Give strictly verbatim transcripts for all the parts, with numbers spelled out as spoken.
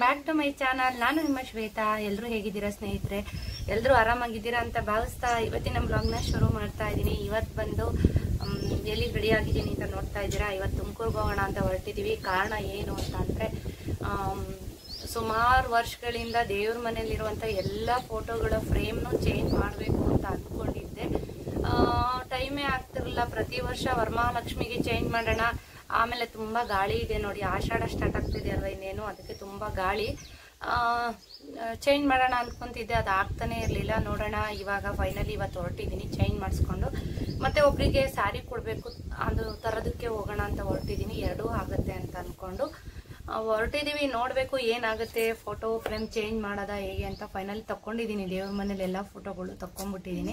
Back to my channel. ನಾನು ನಿಮ್ಮ ಶ್ವೇತಾ. ಎಲ್ಲರೂ ಹೇಗಿದ್ದೀರಾ ಸ್ನೇಹಿತರೆ? ಎಲ್ಲರೂ ಆರಾಮಾಗಿದ್ದೀರಾ ಅಂತ ಭಾವಿಸ್ತಾ ಇವತ್ತಿನ ಬ್ಲಾಗ್ನ ಶುರು ಮಾಡ್ತಾ ಇದ್ದೀನಿ. ಇವತ್ತು ಬಂದು ಎಲ್ಲಿ ರೆಡಿ ಆಗಿದ್ದೀನಿ ಅಂತ ನೋಡ್ತಾ ಇದ್ದೀರಾ. ಇವತ್ತು ತುಮಕೂರ್ಗೆ ಹೋಗೋಣ ಅಂತ ಹೊರಟಿದ್ದೀವಿ. ಕಾರಣ ಏನು ಅಂತ ಅಂದರೆ, ಸುಮಾರು ವರ್ಷಗಳಿಂದ ದೇವ್ರ ಮನೆಯಲ್ಲಿರುವಂಥ ಎಲ್ಲ ಫೋಟೋಗಳ ಫ್ರೇಮ್ನು ಚೇಂಜ್ ಮಾಡಬೇಕು ಅಂತ ಅಂದ್ಕೊಂಡಿದ್ದೆ. ಟೈಮೇ ಆಗ್ತಿರಲಿಲ್ಲ. ಪ್ರತಿ ವರ್ಷ ವರಮಹಾಲಕ್ಷ್ಮಿಗೆ ಚೇಂಜ್ ಮಾಡೋಣ, ಆಮೇಲೆ ತುಂಬ ಗಾಳಿ ಇದೆ ನೋಡಿ, ಆಷಾಢ ಸ್ಟಾರ್ಟ್ ಆಗ್ತಿದೆ ಅಲ್ವಾ ಇನ್ನೇನು, ಅದಕ್ಕೆ ತುಂಬ ಗಾಳಿ. ಚೇಂಜ್ ಮಾಡೋಣ ಅಂದ್ಕೊಂತಿದ್ದೆ, ಅದು ಆಗ್ತಾನೆ ಇರಲಿಲ್ಲ. ನೋಡೋಣ, ಇವಾಗ ಫೈನಲಿ ಇವತ್ತು ಹೊರಟಿದ್ದೀನಿ ಚೇಂಜ್ ಮಾಡಿಸ್ಕೊಂಡು. ಮತ್ತು ಒಬ್ಬರಿಗೆ ಸ್ಯಾರಿ ಕೊಡಬೇಕು, ಅದು ತರೋದಕ್ಕೆ ಹೋಗೋಣ ಅಂತ ಹೊರಟಿದ್ದೀನಿ. ಎರಡೂ ಆಗುತ್ತೆ ಅಂತ ಅಂದ್ಕೊಂಡು ಹೊರಟಿದ್ದೀವಿ. ನೋಡಬೇಕು ಏನಾಗುತ್ತೆ. ಫೋಟೋ ಫ್ರೇಮ್ ಚೇಂಜ್ ಮಾಡೋದ ಹೇಗೆ ಅಂತ ಫೈನಲಿ ತಗೊಂಡಿದ್ದೀನಿ. ದೇವ್ರ ಮನೇಲಿ ಎಲ್ಲ ಫೋಟೋಗಳು ತಗೊಂಡ್ಬಿಟ್ಟಿದ್ದೀನಿ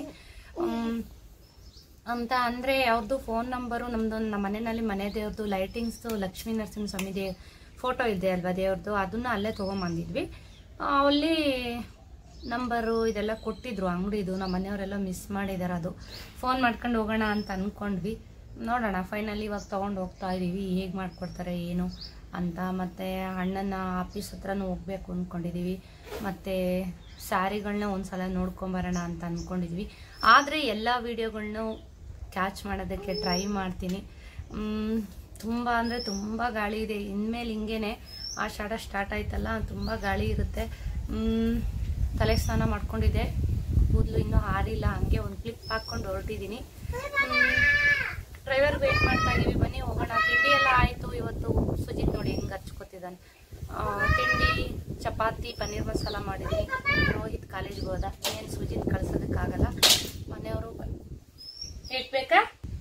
ಅಂತ ಅಂದರೆ, ಅವ್ರದ್ದು ಫೋನ್ ನಂಬರು, ನಮ್ಮದು ನಮ್ಮ ಮನೆಯಲ್ಲಿ ಮನೆ ದೇವ್ರದ್ದು ಲೈಟಿಂಗ್ಸ್ದು ಲಕ್ಷ್ಮೀ ನರಸಿಂಹ ಸ್ವಾಮಿ ದೇ ಫೋಟೋ ಇದೆ ಅಲ್ವಾ ದೇವ್ರದ್ದು, ಅದನ್ನು ಅಲ್ಲೇ ತೊಗೊಂಬಂದಿದ್ವಿ. ಅಲ್ಲಿ ನಂಬರು ಇದೆಲ್ಲ ಕೊಟ್ಟಿದ್ರು ಅಂಗಡಿದು. ನಮ್ಮ ಮನೆಯವರೆಲ್ಲ ಮಿಸ್ ಮಾಡಿದ್ದಾರೆ. ಅದು ಫೋನ್ ಮಾಡ್ಕೊಂಡು ಹೋಗೋಣ ಅಂತ ಅಂದ್ಕೊಂಡ್ವಿ. ನೋಡೋಣ, ಫೈನಲಿ ಇವಾಗ ತೊಗೊಂಡು ಹೋಗ್ತಾ ಇದ್ದೀವಿ. ಹೇಗೆ ಮಾಡಿಕೊಡ್ತಾರೆ ಏನು ಅಂತ. ಮತ್ತು ಅಣ್ಣನ ಆಫೀಸ್ ಹತ್ರನೂ ಹೋಗ್ಬೇಕು ಅಂದ್ಕೊಂಡಿದ್ದೀವಿ. ಮತ್ತು ಸ್ಯಾರಿಗಳನ್ನ ಒಂದು ಸಲ ನೋಡ್ಕೊಂಬರೋಣ ಅಂತ ಅಂದ್ಕೊಂಡಿದ್ವಿ. ಆದರೆ ಎಲ್ಲ ವೀಡಿಯೋಗಳ್ನೂ ಕ್ಯಾಚ್ ಮಾಡೋದಕ್ಕೆ ಟ್ರೈ ಮಾಡ್ತೀನಿ. ತುಂಬ ಅಂದರೆ ತುಂಬ ಗಾಳಿ ಇದೆ. ಇನ್ಮೇಲೆ ಹಿಂಗೇನೆ ಆಷಾಢ ಸ್ಟಾರ್ಟ್ ಆಯ್ತಲ್ಲ, ತುಂಬ ಗಾಳಿ ಇರುತ್ತೆ. ತಲೆ ಸ್ನಾನ ಮಾಡ್ಕೊಂಡಿದ್ದೆ, ಕೂದಲು ಇನ್ನೂ ಹಾರಿಲ್ಲ, ಹಂಗೆ ಒಂದು ಕ್ಲಿಪ್ ಹಾಕ್ಕೊಂಡು ಹೊರಟಿದ್ದೀನಿ. ಡ್ರೈವರ್ ವೇಟ್ ಮಾಡ್ತಾ ಇದ್ದೀವಿ. ಬನ್ನಿ ಹೋಗೋಣ. ತಿಂಡಿ ಎಲ್ಲ ಆಯಿತು. ಇವತ್ತು ಸುಜಿತ್ ನೋಡಿ ಹೆಂಗೆ ಹಚ್ಕೋತಿದ್ದಾನೆ. ತಿಂಡಿ ಚಪಾತಿ ಪನ್ನೀರ್ ಮಸಾಲ ಮಾಡಿದ್ದೀನಿ. ರೋಹಿತ್ ಕಾಲೇಜ್ಗೆ ಹೋದ, ಏನು ಸುಜಿತ್ ಕಳ್ಸೋದಕ್ಕಾಗಲ್ಲ. ಮನೆಯವರು ಇಟ್ಬೇಕಾ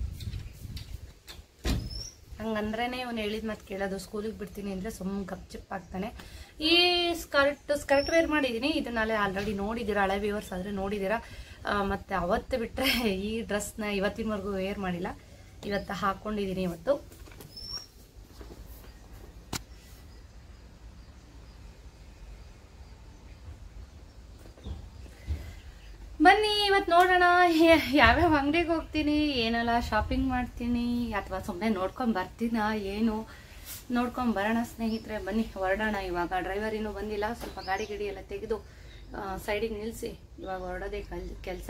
ಹಂಗಂದ್ರೇ ಇವನು ಹೇಳಿದ ಮತ್ತೆ ಕೇಳೋದು. ಸ್ಕೂಲಿಗೆ ಬಿಡ್ತೀನಿ ಅಂದರೆ ಸುಮ್ಮನೆ ಗಪ್ಚಿಪ್ ಆಗ್ತಾನೆ. ಈ ಸ್ಕರ್ಟ್ ಸ್ಕರ್ಟ್ ವೇರ್ ಮಾಡಿದ್ದೀನಿ. ಇದನ್ನೆಲ್ಲ ಆಲ್ರೆಡಿ ನೋಡಿದ್ದೀರಾ, ಹಳೆ ವ್ಯೂವರ್ಸ್ ಆದರೆ ನೋಡಿದ್ದೀರಾ. ಮತ್ತು ಅವತ್ತು ಬಿಟ್ಟರೆ ಈ ಡ್ರೆಸ್ನ ಇವತ್ತಿನವರೆಗೂ ವೇರ್ ಮಾಡಿಲ್ಲ. ಇವತ್ತು ಹಾಕ್ಕೊಂಡಿದ್ದೀನಿ. ಇವತ್ತು ಬನ್ನಿ ಇವತ್ತು ನೋಡೋಣ ಯಾವ್ಯಾವ ಅಂಗಡಿಗೆ ಹೋಗ್ತೀನಿ, ಏನೆಲ್ಲ ಶಾಪಿಂಗ್ ಮಾಡ್ತೀನಿ, ಅಥವಾ ಸುಮ್ಮನೆ ನೋಡ್ಕೊಂಡು ಬರ್ತೀನ ಏನು ನೋಡ್ಕೊಂಡು ಬರೋಣ ಸ್ನೇಹಿತರೆ. ಬನ್ನಿ ಹೊರಡೋಣ. ಇವಾಗ ಡ್ರೈವರ್ ಇನ್ನೂ ಬಂದಿಲ್ಲ. ಸ್ವಲ್ಪ ಗಾಡಿ ಗಿಡಿ ಎಲ್ಲ ತೆಗೆದು ಸೈಡಿಗೆ ನಿಲ್ಲಿಸಿ ಇವಾಗ ಹೊರಡೋದೇ ಕಲ್ ಕೆಲಸ.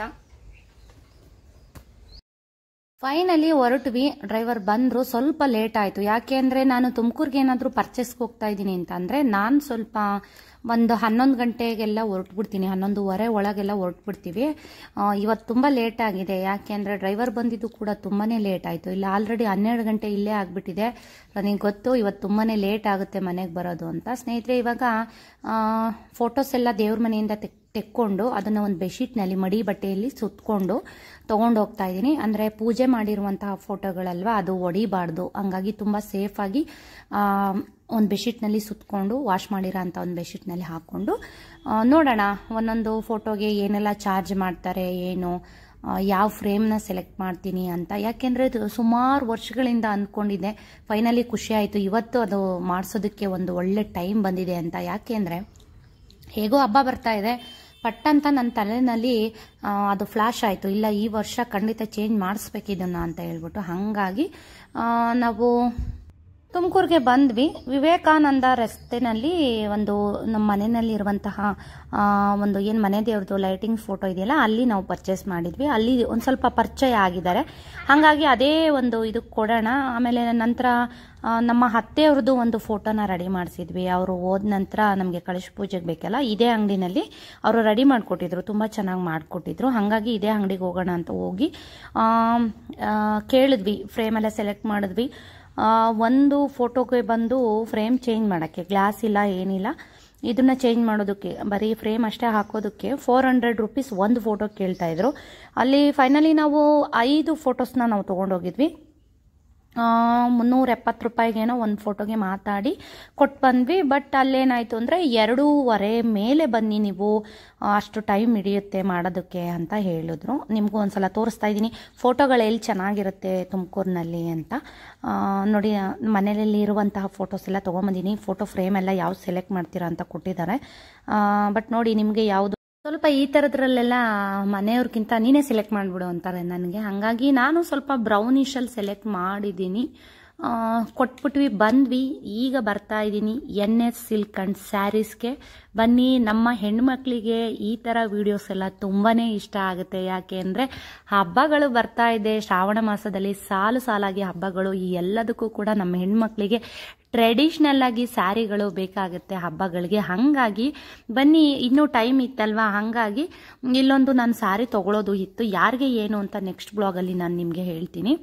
ಫೈನಲಿ ಹೊರಟ್ವಿ. ಡ್ರೈವರ್ ಬಂದರು. ಸ್ವಲ್ಪ ಲೇಟ್ ಆಯಿತು. ಯಾಕೆ ಅಂದರೆ, ನಾನು ತುಮಕೂರಿಗೆ ಏನಾದರೂ ಪರ್ಚೇಸ್ಗೆ ಹೋಗ್ತಾ ಇದ್ದೀನಿ ಅಂತ ಅಂದರೆ ನಾನು ಸ್ವಲ್ಪ ಒಂದು ಹನ್ನೊಂದು ಗಂಟೆಗೆಲ್ಲ ಹೊರಟ್ಬಿಡ್ತೀನಿ. ಹನ್ನೊಂದುವರೆ ಒಳಗೆಲ್ಲ ಹೊರಟ್ಬಿಡ್ತೀವಿ. ಇವತ್ತು ತುಂಬ ಲೇಟ್ ಆಗಿದೆ. ಯಾಕೆ ಅಂದರೆ ಡ್ರೈವರ್ ಬಂದಿದ್ದು ಕೂಡ ತುಂಬಾ ಲೇಟ್ ಆಯಿತು. ಇಲ್ಲ ಆಲ್ರೆಡಿ ಹನ್ನೆರಡು ಗಂಟೆ ಇಲ್ಲೇ ಆಗಿಬಿಟ್ಟಿದೆ. ನನಗೆ ಗೊತ್ತು ಇವತ್ತು ತುಂಬಾ ಲೇಟ್ ಆಗುತ್ತೆ ಮನೆಗೆ ಬರೋದು ಅಂತ. ಸ್ನೇಹಿತರೆ, ಇವಾಗ ಫೋಟೋಸ್ ಎಲ್ಲ ದೇವ್ರ ಮನೆಯಿಂದ ತೆಕ್ ತೆಕ್ಕೊಂಡು ಅದನ್ನು ಒಂದು ಬೆಡ್ಶೀಟ್ನಲ್ಲಿ ಮಡಿ ಬಟ್ಟೆಯಲ್ಲಿ ಸುತ್ತಕೊಂಡು ತೊಗೊಂಡು ಹೋಗ್ತಾ ಇದ್ದೀನಿ. ಅಂದರೆ ಪೂಜೆ ಮಾಡಿರುವಂತಹ ಫೋಟೋಗಳಲ್ವ, ಅದು ಒಡಿಬಾರ್ದು. ಹಂಗಾಗಿ ತುಂಬ ಸೇಫಾಗಿ ಒಂದು ಬೆಡ್ಶೀಟ್ನಲ್ಲಿ ಸುತ್ತಕೊಂಡು ವಾಶ್ ಮಾಡಿರೋ ಅಂಥ ಒಂದು ಬೆಡ್ಶೀಟ್ನಲ್ಲಿ ಹಾಕ್ಕೊಂಡು ನೋಡೋಣ ಒಂದೊಂದು ಫೋಟೋಗೆ ಏನೆಲ್ಲ ಚಾರ್ಜ್ ಮಾಡ್ತಾರೆ, ಏನು ಯಾವ ಫ್ರೇಮ್ನ ಸೆಲೆಕ್ಟ್ ಮಾಡ್ತೀನಿ ಅಂತ. ಯಾಕೆಂದರೆ ಸುಮಾರು ವರ್ಷಗಳಿಂದ ಅಂದ್ಕೊಂಡಿದ್ದೆ. ಫೈನಲಿ ಖುಷಿ ಆಯಿತು. ಇವತ್ತು ಅದು ಮಾಡಿಸೋದಕ್ಕೆ ಒಂದು ಒಳ್ಳೆ ಟೈಮ್ ಬಂದಿದೆ ಅಂತ. ಯಾಕೆ ಅಂದರೆ ಹೇಗೋ ಹಬ್ಬ ಬರ್ತಾ ಇದೆ, ಪಟ್ಟಂತ ನನ್ನ ತಲೆಯಲ್ಲಿ ಅದು ಫ್ಲಾಶ್ ಆಯಿತು. ಇಲ್ಲ, ಈ ವರ್ಷ ಖಂಡಿತ ಚೇಂಜ್ ಮಾಡಿಸ್ಬೇಕಿದನ್ನು ಅಂತ ಹೇಳ್ಬಿಟ್ಟು. ಹಾಗಾಗಿ ನಾವು ತುಮಕೂರಿಗೆ ಬಂದ್ವಿ. ವಿವೇಕಾನಂದ ರಸ್ತೆನಲ್ಲಿ ಒಂದು ನಮ್ಮ ಮನೆಯಲ್ಲಿ ಇರುವಂತಹ ಒಂದು ಏನು ಮನೆ ದೇವ್ರದ್ದು ಲೈಟಿಂಗ್ ಫೋಟೋ ಇದೆಯಲ್ಲ, ಅಲ್ಲಿ ನಾವು ಪರ್ಚೇಸ್ ಮಾಡಿದ್ವಿ. ಅಲ್ಲಿ ಒಂದು ಸ್ವಲ್ಪ ಪರಿಚಯ ಆಗಿದ್ದಾರೆ. ಹಾಗಾಗಿ ಅದೇ ಒಂದು ಇದಕ್ಕೆ ಕೊಡೋಣ. ಆಮೇಲೆ ನಂತರ ನಮ್ಮ ಅತ್ತೆಯವ್ರದ್ದು ಒಂದು ಫೋಟೋನ ರೆಡಿ ಮಾಡಿಸಿದ್ವಿ. ಅವರು ಹೋದ ನಂತರ ನಮಗೆ ಕಳಶ ಪೂಜೆಗೆ ಬೇಕಲ್ಲ, ಇದೇ ಅಂಗಡಿನಲ್ಲಿ ಅವರು ರೆಡಿ ಮಾಡಿಕೊಟ್ಟಿದ್ರು. ತುಂಬ ಚೆನ್ನಾಗಿ ಮಾಡಿಕೊಟ್ಟಿದ್ರು. ಹಾಗಾಗಿ ಇದೇ ಅಂಗಡಿಗೆ ಹೋಗೋಣ ಅಂತ ಹೋಗಿ ಕೇಳಿದ್ವಿ. ಫ್ರೇಮೆಲ್ಲ ಸೆಲೆಕ್ಟ್ ಮಾಡಿದ್ವಿ. ಒಂದು ಫೋಟೋಗೆ ಬಂದು ಫ್ರೇಮ್ ಚೇಂಜ್ ಮಾಡೋಕ್ಕೆ ಗ್ಲಾಸ್ ಇಲ್ಲ, ಏನಿಲ್ಲ. ಇದನ್ನ ಚೇಂಜ್ ಮಾಡೋದಕ್ಕೆ ಬರೀ ಫ್ರೇಮ್ ಅಷ್ಟೇ ಹಾಕೋದಕ್ಕೆ ಫೋರ್ ಹಂಡ್ರೆಡ್ ರುಪೀಸ್ ಒಂದು ಫೋಟೋ ಕೇಳ್ತಾಯಿದ್ರು. ಅಲ್ಲಿ ಫೈನಲಿ ನಾವು ಐದು ಫೋಟೋಸ್ನ ನಾವು ತೊಗೊಂಡೋಗಿದ್ವಿ. ಮುನ್ನೂರ ಎಪ್ಪತ್ತು ರೂಪಾಯಿಗೇನೋ ಒಂದು ಫೋಟೋಗೆ ಮಾತಾಡಿ ಕೊಟ್ಟು ಬಂದ್ವಿ. ಬಟ್ ಅಲ್ಲೇನಾಯಿತು ಅಂದರೆ, ಎರಡೂವರೆ ಮೇಲೆ ಬನ್ನಿ ನೀವು, ಅಷ್ಟು ಟೈಮ್ ಹಿಡಿಯುತ್ತೆ ಮಾಡೋದಕ್ಕೆ ಅಂತ ಹೇಳಿದ್ರು. ನಿಮಗೂ ಒಂದು ಸಲ ತೋರಿಸ್ತಾ ಇದ್ದೀನಿ ಫೋಟೋಗಳು ಎಲ್ಲಿ ಚೆನ್ನಾಗಿರುತ್ತೆ ತುಮಕೂರಿನಲ್ಲಿ ಅಂತ. ನೋಡಿ, ಮನೆಯಲ್ಲಿ ಇರುವಂತಹ ಫೋಟೋಸ್ ಎಲ್ಲ ತೊಗೊಂಬಂದಿನಿ. ಫೋಟೋ ಫ್ರೇಮ್ ಎಲ್ಲ ಯಾವ್ದು ಸೆಲೆಕ್ಟ್ ಮಾಡ್ತೀರಾ ಅಂತ ಕೊಟ್ಟಿದ್ದಾರೆ. ಬಟ್ ನೋಡಿ, ನಿಮಗೆ ಯಾವುದು ಸ್ವಲ್ಪ ಈ ಥರದ್ರಲ್ಲೆಲ್ಲ ಮನೆಯವ್ರಿಗಿಂತ ನೀನೇ ಸೆಲೆಕ್ಟ್ ಮಾಡಿಬಿಡು ಅಂತಾರೆ ನನಗೆ. ಹಾಗಾಗಿ ನಾನು ಸ್ವಲ್ಪ ಬ್ರೌನಿಷಲ್ಲಿ ಸೆಲೆಕ್ಟ್ ಮಾಡಿದ್ದೀನಿ. ಕೊಟ್ಬಿಟ್ವಿ, ಬಂದ್ವಿ. ಈಗ ಬರ್ತಾ ಇದ್ದೀನಿ ಎನ್ ಎಸ್ ಸಿಲ್ಕ್ ಆ್ಯಂಡ್ ಸ್ಯಾರೀಸ್ಗೆ. ಬನ್ನಿ, ನಮ್ಮ ಹೆಣ್ಮಕ್ಳಿಗೆ ಈ ಥರ ವಿಡಿಯೋಸ್ ಎಲ್ಲ ತುಂಬಾ ಇಷ್ಟ ಆಗುತ್ತೆ. ಯಾಕೆ ಅಂದರೆ ಹಬ್ಬಗಳು ಬರ್ತಾ ಇದೆ, ಶ್ರಾವಣ ಮಾಸದಲ್ಲಿ ಸಾಲು ಸಾಲಾಗಿ ಹಬ್ಬಗಳು. ಈ ಎಲ್ಲದಕ್ಕೂ ಕೂಡ ನಮ್ಮ ಹೆಣ್ಮಕ್ಳಿಗೆ ಟ್ರೆಡಿಷ್ನಲ್ ಆಗಿ ಸ್ಯಾರಿಗಳು ಬೇಕಾಗುತ್ತೆ ಹಬ್ಬಗಳಿಗೆ. ಹಾಗಾಗಿ ಬನ್ನಿ, ಇನ್ನೂ ಟೈಮ್ ಇತ್ತಲ್ವಾ, ಹಾಗಾಗಿ ಇಲ್ಲೊಂದು ನಾನು ಸ್ಯಾರಿ ತೊಗೊಳೋದು ಇತ್ತು. ಯಾರಿಗೆ ಏನು ಅಂತ ನೆಕ್ಸ್ಟ್ ಬ್ಲಾಗಲ್ಲಿ ನಾನು ನಿಮಗೆ ಹೇಳ್ತೀನಿ.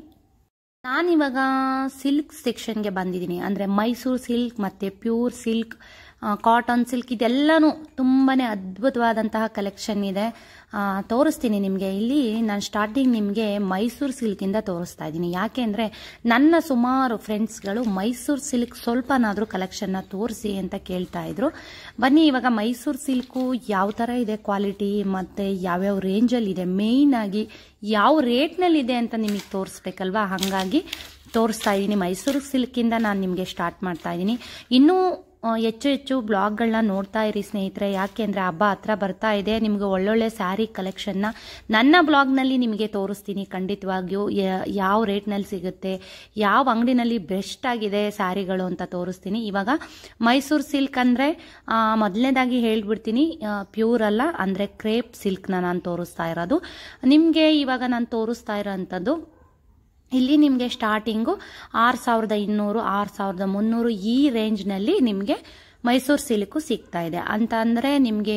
ನಾನಿವಾಗ ಸಿಲ್ಕ್ ಸೆಕ್ಷನ್ಗೆ ಬಂದಿದ್ದೀನಿ. ಅಂದರೆ ಮೈಸೂರು ಸಿಲ್ಕ್ ಮತ್ತು ಪ್ಯೂರ್ ಸಿಲ್ಕ್, ಕಾಟನ್ ಸಿಲ್ಕ್, ಇದೆಲ್ಲನೂ ತುಂಬಾ ಅದ್ಭುತವಾದಂತಹ ಕಲೆಕ್ಷನ್ ಇದೆ. ತೋರಿಸ್ತೀನಿ ನಿಮಗೆ. ಇಲ್ಲಿ ನಾನು ಸ್ಟಾರ್ಟಿಂಗ್ ನಿಮಗೆ ಮೈಸೂರು ಸಿಲ್ಕಿಂದ ತೋರಿಸ್ತಾ ಇದ್ದೀನಿ. ಯಾಕೆ ಅಂದರೆ ನನ್ನ ಸುಮಾರು ಫ್ರೆಂಡ್ಸ್ಗಳು ಮೈಸೂರು ಸಿಲ್ಕ್ ಸ್ವಲ್ಪನಾದರೂ ಕಲೆಕ್ಷನ್ನ ತೋರಿಸಿ ಅಂತ ಕೇಳ್ತಾ ಇದ್ರು. ಬನ್ನಿ, ಇವಾಗ ಮೈಸೂರು ಸಿಲ್ಕು ಯಾವ ಥರ ಇದೆ ಕ್ವಾಲಿಟಿ ಮತ್ತು ಯಾವ್ಯಾವ ರೇಂಜಲ್ಲಿದೆ, ಮೇಯ್ನಾಗಿ ಯಾವ ರೇಟ್ನಲ್ಲಿದೆ ಅಂತ ನಿಮಗೆ ತೋರಿಸ್ಬೇಕಲ್ವಾ, ಹಾಗಾಗಿ ತೋರಿಸ್ತಾ ಇದ್ದೀನಿ. ಮೈಸೂರು ಸಿಲ್ಕಿಂದ ನಾನು ನಿಮಗೆ ಸ್ಟಾರ್ಟ್ ಮಾಡ್ತಾ ಇದ್ದೀನಿ. ಇನ್ನೂ ಹೆಚ್ಚು ಹೆಚ್ಚು ಬ್ಲಾಗ್ಗಳನ್ನ ನೋಡ್ತಾ ಇರಿ ಸ್ನೇಹಿತರೆ. ಯಾಕೆ ಅಂದರೆ ಹಬ್ಬ ಹತ್ರ ಬರ್ತಾ ಇದೆ. ನಿಮಗೆ ಒಳ್ಳೊಳ್ಳೆ ಸ್ಯಾರಿ ಕಲೆಕ್ಷನ್ನ ನನ್ನ ಬ್ಲಾಗ್ನಲ್ಲಿ ನಿಮಗೆ ತೋರಿಸ್ತೀನಿ ಖಂಡಿತವಾಗಿಯೂ. ಯಾವ ರೇಟ್ನಲ್ಲಿ ಸಿಗುತ್ತೆ, ಯಾವ ಅಂಗಡಿನಲ್ಲಿ ಬೆಸ್ಟ್ ಆಗಿದೆ ಸ್ಯಾರಿಗಳು ಅಂತ ತೋರಿಸ್ತೀನಿ. ಇವಾಗ ಮೈಸೂರು ಸಿಲ್ಕ್ ಅಂದರೆ ಮೊದಲನೇದಾಗಿ ಹೇಳ್ಬಿಡ್ತೀನಿ, ಪ್ಯೂರ್ ಅಲ್ಲ, ಅಂದರೆ ಕ್ರೇಪ್ ಸಿಲ್ಕ್ನ ನಾನು ತೋರಿಸ್ತಾ ಇರೋದು ನಿಮಗೆ. ಇವಾಗ ನಾನು ತೋರಿಸ್ತಾ ಇರೋಂಥದ್ದು ಇಲ್ಲಿ ನಿಮಗೆ ಸ್ಟಾರ್ಟಿಂಗು ಆರು ಸಾವಿರದ ಇನ್ನೂರು ಆರು ಸಾವಿರದ ಮುನ್ನೂರು ಈ ರೇಂಜ್ನಲ್ಲಿ ನಿಮಗೆ ಮೈಸೂರು ಸಿಲ್ಕು ಸಿಗ್ತಾ ಇದೆ. ಅಂತ ಅಂದರೆ ನಿಮಗೆ